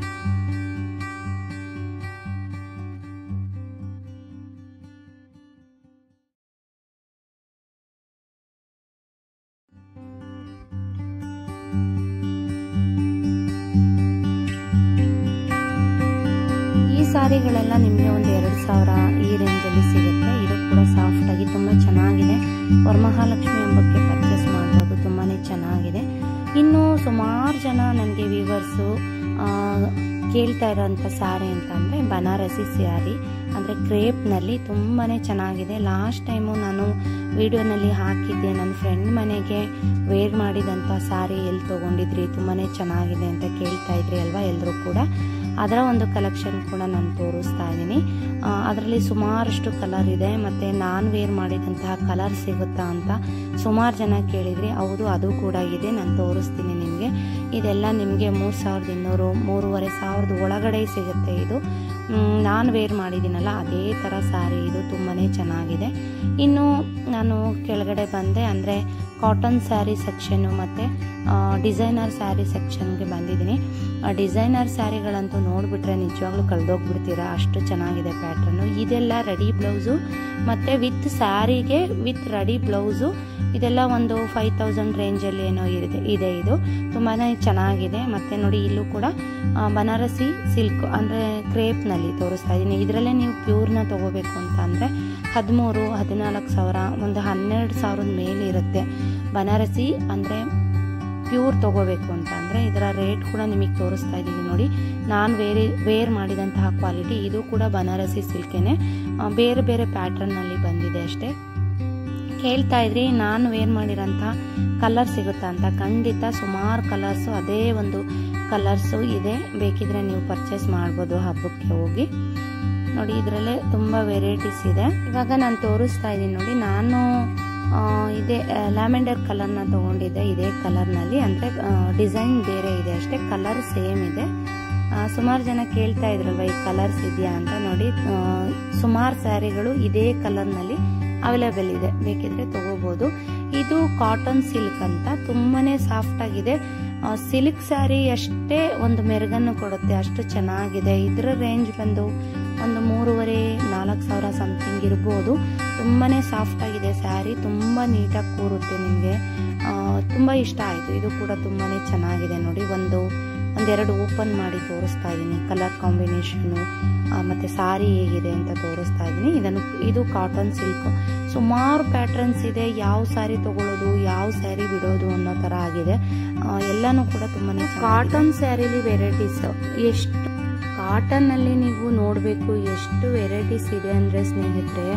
ಸ್ಯಾರಿಗಳೆಲ್ಲ ನಿಮಗೆ ಒಂದು ಎರಡು ಸಾವಿರ ಈ ರೇಂಜಲ್ಲಿ ಸಿಗುತ್ತೆ. ಇದು ಕೂಡ ಸಾಫ್ಟಾಗಿ ತುಂಬ ಚೆನ್ನಾಗಿದೆ. ವರಮಹಾಲಕ್ಷ್ಮಿ ಹಬ್ಬಕ್ಕೆ ಪರ್ಚೇಸ್ ಮಾಡ್ಬೋದು. ತುಂಬಾ ಚೆನ್ನಾಗಿದೆ. ಇನ್ನು ಸುಮಾರು ಜನ ನನಗೆ ವ್ಯೂವರ್ಸು ಕೇಳ್ತಾ ಇರೋಂಥ ಸ್ಯಾರಿ ಅಂತಂದರೆ ಬನಾರಸಿ ಸ್ಯಾರಿ, ಅಂದರೆ ಕ್ರೇಪ್ನಲ್ಲಿ ತುಂಬಾ ಚೆನ್ನಾಗಿದೆ. ಲಾಸ್ಟ್ ಟೈಮು ನಾನು ವಿಡಿಯೋನಲ್ಲಿ ಹಾಕಿದ್ದೆ, ನನ್ನ ಫ್ರೆಂಡ್ ಮನೆಗೆ ವೇರ್ ಮಾಡಿದಂಥ ಸ್ಯಾರಿ ಎಲ್ಲಿ ತೊಗೊಂಡಿದ್ರಿ, ತುಂಬಾ ಚೆನ್ನಾಗಿದೆ ಅಂತ ಕೇಳ್ತಾ ಇದ್ರಿ ಅಲ್ವಾ ಎಲ್ಲರೂ ಕೂಡ. ಅದರ ಒಂದು ಕಲೆಕ್ಷನ್ ಕೂಡ ನಾನು ತೋರಿಸ್ತಾ ಇದ್ದೀನಿ. ಅದರಲ್ಲಿ ಸುಮಾರಷ್ಟು ಕಲರ್ ಇದೆ. ಮತ್ತು ನಾನು ವೇರ್ ಮಾಡಿದಂತಹ ಕಲರ್ ಸಿಗುತ್ತಾ ಅಂತ ಸುಮಾರು ಜನ ಕೇಳಿದ್ರಿ. ಹೌದು, ಅದು ಕೂಡ ಇದೆ. ನಾನು ತೋರಿಸ್ತೀನಿ ನಿಮಗೆ. ಇದೆಲ್ಲ ನಿಮಗೆ ಮೂರು ಸಾವಿರದ ಇನ್ನೂರು ಮೂರುವರೆ ಸಾವಿರದ ಒಳಗಡೆ ಸಿಗುತ್ತೆ. ಇದು ನಾನು ವೇರ್ ಮಾಡಿದ್ದೀನಲ್ಲ ಅದೇ ಥರ ಸ್ಯಾರಿ ಇದು, ತುಂಬಾ ಚೆನ್ನಾಗಿದೆ. ಇನ್ನು ನಾನು ಕೆಳಗಡೆ ಬಂದೆ ಅಂದರೆ ಕಾಟನ್ ಸ್ಯಾರಿ ಸೆಕ್ಷನ್ನು ಮತ್ತು ಡಿಸೈನರ್ ಸ್ಯಾರಿ ಸೆಕ್ಷನ್ಗೆ ಬಂದಿದ್ದೀನಿ. ಡಿಸೈನರ್ ಸ್ಯಾರಿಗಳಂತೂ ನೋಡಿಬಿಟ್ರೆ ನಿಜವಾಗ್ಲೂ ಕಳೆದೋಗ್ಬಿಡ್ತೀರಾ, ಅಷ್ಟು ಚೆನ್ನಾಗಿದೆ ಪ್ಯಾಟ್ರನ್ನು. ಇದೆಲ್ಲ ರೆಡಿ ಬ್ಲೌಸು ಮತ್ತು ವಿತ್ ಸ್ಯಾರಿಗೆ ವಿತ್ ರೆಡಿ ಬ್ಲೌಸು, ಇದೆಲ್ಲ ಒಂದು ಫೈವ್ ತೌಸಂಡ್ ರೇಂಜಲ್ಲಿ ಏನೋ ಇದೆ ಇದೆ ಇದು ತುಂಬಾ ಚೆನ್ನಾಗಿದೆ. ಮತ್ತು ನೋಡಿ ಇಲ್ಲೂ ಕೂಡ ಬನಾರಸಿ ಸಿಲ್ಕ್ ಅಂದರೆ ಕ್ರೇಪ್ನಲ್ಲಿ ತೋರಿಸ್ತಾ ಇದ್ದೀನಿ. ಇದರಲ್ಲೇ ನೀವು ಪ್ಯೂರ್ನ ತೊಗೋಬೇಕು ಅಂತ ಅಂದರೆ ಹದಿಮೂರು ಹದಿನಾಲ್ಕು ಸಾವಿರ ಒಂದು ಹನ್ನೆರಡು ಸಾವಿರದ ಮೇಲೆ ಇರುತ್ತೆ. ಬನಾರಸಿ ಅಂದರೆ ಪ್ಯೂರ್ ತೊಗೋಬೇಕು ಅಂತ ಅಂದರೆ ಇದರ ರೇಟ್ ಕೂಡ ನಿಮಗೆ ತೋರಿಸ್ತಾ ಇದ್ದೀವಿ ನೋಡಿ. ನಾನು ವೇರೆ ವೇರ್ ಮಾಡಿದಂತಹ ಕ್ವಾಲಿಟಿ, ಇದು ಕೂಡ ಬನಾರಸಿ ಸಿಲ್ಕೇನೆ, ಬೇರೆ ಬೇರೆ ಪ್ಯಾಟ್ರನ್ನಲ್ಲಿ ಬಂದಿದೆ ಅಷ್ಟೇ. ಕೇಳ್ತಾ ಇದ್ರಿ ನಾನು ವೇರ್ ಮಾಡಿರೋಂಥ ಕಲರ್ ಸಿಗುತ್ತಾ ಅಂತ. ಖಂಡಿತ ಸುಮಾರು ಕಲರ್ಸು ಅದೇ ಒಂದು ಕಲರ್ಸು ಇದೆ, ಬೇಕಿದ್ರೆ ನೀವು ಪರ್ಚೇಸ್ ಮಾಡ್ಬೋದು ಹಬ್ಬಕ್ಕೆ ಹೋಗಿ. ನೋಡಿ ಇದರಲ್ಲೇ ತುಂಬ ವೆರೈಟೀಸ್ ಇದೆ. ಇವಾಗ ನಾನು ತೋರಿಸ್ತಾ ಇದ್ದೀನಿ ನೋಡಿ. ನಾನು ಇದೇ ಲ್ಯಾವೆಂಡರ್ ಕಲರ್ನ ತೊಗೊಂಡಿದ್ದೆ, ಇದೇ ಕಲರ್ನಲ್ಲಿ, ಅಂದರೆ ಡಿಸೈನ್ ಬೇರೆ ಇದೆ ಅಷ್ಟೇ, ಕಲರ್ ಸೇಮ್ ಇದೆ. ಸುಮಾರು ಜನ ಕೇಳ್ತಾ ಇದ್ರಲ್ವ ಈ ಕಲರ್ಸ್ ಇದೆಯಾ ಅಂತ. ನೋಡಿ ಸುಮಾರು ಸ್ಯಾರಿಗಳು ಇದೇ ಕಲರ್ನಲ್ಲಿ ಅವೈಲೇಬಲ್ ಇದೆ, ಬೇಕಿದ್ರೆ ತಗೋಬಹುದು. ಇದು ಕಾಟನ್ ಸಿಲ್ಕ್ ಅಂತ, ತುಂಬಾನೇ ಸಾಫ್ಟ್ ಆಗಿದೆ. ಸಿಲ್ಕ್ ಸ್ಯಾರಿ ಅಷ್ಟೇ ಒಂದು ಮೆರುಗನ್ನು ಕೊಡುತ್ತೆ, ಅಷ್ಟು ಚೆನ್ನಾಗಿದೆ. ಇದರ ರೇಂಜ್ ಬಂದು ಒಂದು ಮೂರುವರೆ ನಾಲ್ಕು ಸಾವಿರ ಸಮಥಿಂಗ್ ಇರ್ಬೋದು. ತುಂಬಾನೇ ಸಾಫ್ಟ್ ಆಗಿದೆ ಸ್ಯಾರಿ, ತುಂಬ ನೀಟಾಗಿ ಕೂರುತ್ತೆ ನಿಮಗೆ, ತುಂಬ ಇಷ್ಟ ಆಯಿತು. ಇದು ಕೂಡ ತುಂಬಾನೇ ಚೆನ್ನಾಗಿದೆ ನೋಡಿ. ಒಂದು ಒಂದೆರಡು ಓಪನ್ ಮಾಡಿ ತೋರಿಸ್ತಾ ಇದ್ದೀನಿ, ಕಲರ್ ಕಾಂಬಿನೇಷನ್ನು ಮತ್ತು ಸಾರಿ ಹೇಗಿದೆ ಅಂತ ತೋರಿಸ್ತಾ ಇದ್ದೀನಿ. ಇದನ್ನು ಇದು ಕಾಟನ್ ಸಿಲ್ಕ್, ಸುಮಾರು ಪ್ಯಾಟ್ರನ್ಸ್ ಇದೆ. ಯಾವ ಸ್ಯಾರಿ ತಗೊಳ್ಳೋದು ಯಾವ ಸ್ಯಾರಿ ಬಿಡೋದು ಅನ್ನೋ ಥರ ಆಗಿದೆ. ಎಲ್ಲನೂ ಕೂಡ ತುಂಬಾ ಕಾಟನ್ ಸ್ಯಾರಿಲಿ ವೆರೈಟೀಸ್ ಎಷ್ಟು, ಕಾಟನ್ನಲ್ಲಿ ನೀವು ನೋಡಬೇಕು ಎಷ್ಟು ವೆರೈಟೀಸ್ ಇದೆ ಅಂದರೆ ಸ್ನೇಹಿತರೆ,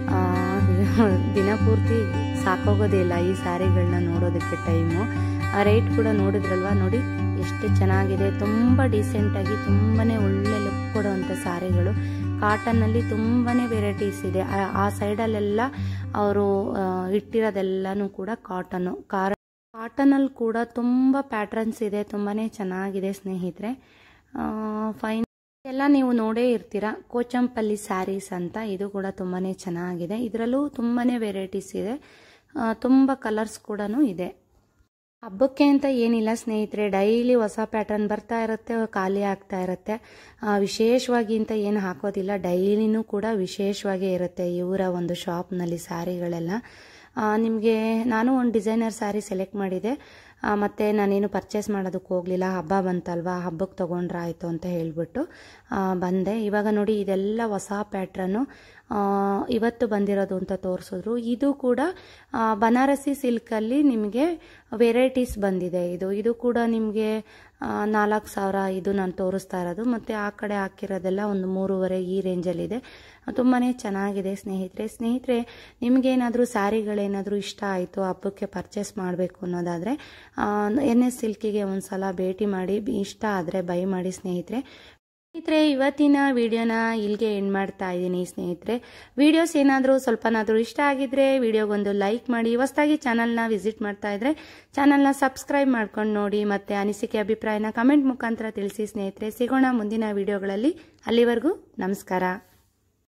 ದಿನಪೂರ್ತಿ ಸಾಕೋಗೋದಿಲ್ಲ ಈ ಸ್ಯಾರಿಗಳನ್ನ ನೋಡೋದಕ್ಕೆ ಟೈಮು. ಆ ರೇಟ್ ಕೂಡ ನೋಡಿದ್ರಲ್ವ, ನೋಡಿ ಎಷ್ಟು ಚೆನ್ನಾಗಿದೆ. ತುಂಬ ಡೀಸೆಂಟಾಗಿ ತುಂಬಾ ಒಳ್ಳೆ ಲುಕ್ ಕೊಡುವಂಥ ಸ್ಯಾರಿಗಳು. ಕಾಟನ್ನಲ್ಲಿ ತುಂಬಾ ವೆರೈಟೀಸ್ ಇದೆ. ಆ ಸೈಡಲ್ಲೆಲ್ಲ ಅವರು ಇಟ್ಟಿರೋದೆಲ್ಲನೂ ಕೂಡ ಕಾಟನ್ನು. ಕಾಟನಲ್ಲಿ ಕೂಡ ತುಂಬ ಪ್ಯಾಟ್ರನ್ಸ್ ಇದೆ, ತುಂಬಾ ಚೆನ್ನಾಗಿದೆ ಸ್ನೇಹಿತರೆ. ಫೈನ್ ಎಲ್ಲ ನೀವು ನೋಡೇ ಇರ್ತೀರ, ಕೋಚಂಪಲ್ಲಿ ಸ್ಯಾರೀಸ್ ಅಂತ, ಇದು ಕೂಡ ತುಂಬಾ ಚೆನ್ನಾಗಿದೆ. ಇದರಲ್ಲೂ ತುಂಬಾ ವೆರೈಟೀಸ್ ಇದೆ, ತುಂಬ ಕಲರ್ಸ್ ಕೂಡ ಇದೆ. ಹಬ್ಬಕ್ಕೆ ಅಂತ ಏನಿಲ್ಲ ಸ್ನೇಹಿತರೆ, ಡೈಲಿ ಹೊಸ ಪ್ಯಾಟರ್ನ್ ಬರ್ತಾ ಇರುತ್ತೆ, ಖಾಲಿ ಆಗ್ತಾ ಇರುತ್ತೆ. ವಿಶೇಷವಾಗಿ ಅಂತ ಏನು ಹಾಕೋದಿಲ್ಲ, ಡೈಲಿನೂ ಕೂಡ ವಿಶೇಷವಾಗೇ ಇರುತ್ತೆ ಇವರ ಒಂದು ಶಾಪ್ನಲ್ಲಿ ಸ್ಯಾರಿಗಳೆಲ್ಲ. ನಿಮಗೆ ನಾನು ಒಂದು ಡಿಸೈನರ್ ಸ್ಯಾರಿ ಸೆಲೆಕ್ಟ್ ಮಾಡಿದೆ, ಮತ್ತು ನಾನೇನು ಪರ್ಚೇಸ್ ಮಾಡೋದಕ್ಕೆ ಹೋಗಲಿಲ್ಲ. ಹಬ್ಬ ಬಂತಲ್ವಾ, ಹಬ್ಬಕ್ಕೆ ತೊಗೊಂಡ್ರೆ ಆಯಿತು ಅಂತ ಹೇಳಿಬಿಟ್ಟು ಬಂದೆ. ಇವಾಗ ನೋಡಿ ಇದೆಲ್ಲ ಹೊಸ ಪ್ಯಾಟ್ರನ್ನು ಇವತ್ತು ಬಂದಿರೋದು ಅಂತ ತೋರಿಸಿದ್ರು. ಇದು ಕೂಡ ಬನಾರಸಿ ಸಿಲ್ಕಲ್ಲಿ ನಿಮಗೆ ವೆರೈಟೀಸ್ ಬಂದಿದೆ. ಇದು ಇದು ಕೂಡ ನಿಮಗೆ ನಾಲ್ಕು ಸಾವಿರ ಇದು ನಾನು ತೋರಿಸ್ತಾ ಇರೋದು, ಮತ್ತು ಆ ಕಡೆ ಹಾಕಿರೋದೆಲ್ಲ ಒಂದು ಮೂರುವರೆ ಈ ರೇಂಜಲ್ಲಿದೆ. ತುಂಬಾ ಚೆನ್ನಾಗಿದೆ ಸ್ನೇಹಿತರೆ. ಸ್ನೇಹಿತರೆ ನಿಮಗೇನಾದರೂ ಸ್ಯಾರಿಗಳೇನಾದರೂ ಇಷ್ಟ ಆಯಿತು, ಹಬ್ಬಕ್ಕೆ ಪರ್ಚೇಸ್ ಮಾಡಬೇಕು ಅನ್ನೋದಾದರೆ ಎನ್ ಎಸ್ ಸಿಲ್ಕಿಗೆ ಒಂದು ಸಲ ಭೇಟಿ ಮಾಡಿ, ಇಷ್ಟ ಆದರೆ ಬೈ ಮಾಡಿ ಸ್ನೇಹಿತರೆ. ಸ್ನೇಹಿತರೆ ಇವತ್ತಿನ ವಿಡಿಯೋನ ಇಲ್ಲಿಗೆ ಎಂಡ್ ಮಾಡ್ತಾ ಇದ್ದೀನಿ ಸ್ನೇಹಿತರೆ. ವಿಡಿಯೋಸ್ ಏನಾದರೂ ಸ್ವಲ್ಪನಾದರೂ ಇಷ್ಟ ಆಗಿದ್ರೆ ವಿಡಿಯೋಗೊಂದು ಲೈಕ್ ಮಾಡಿ, ಹೊಸದಾಗಿ ಚಾನಲ್ನ ವಿಸಿಟ್ ಮಾಡ್ತಾ ಇದ್ರೆ ಚಾನಲ್ನ ಸಬ್ಸ್ಕ್ರೈಬ್ ಮಾಡ್ಕೊಂಡು ನೋಡಿ, ಮತ್ತು ಅನಿಸಿಕೆ ಅಭಿಪ್ರಾಯನ ಕಮೆಂಟ್ ಮುಖಾಂತರ ತಿಳಿಸಿ ಸ್ನೇಹಿತರೆ. ಸಿಗೋಣ ಮುಂದಿನ ವಿಡಿಯೋಗಳಲ್ಲಿ, ಅಲ್ಲಿವರೆಗೂ ನಮಸ್ಕಾರ.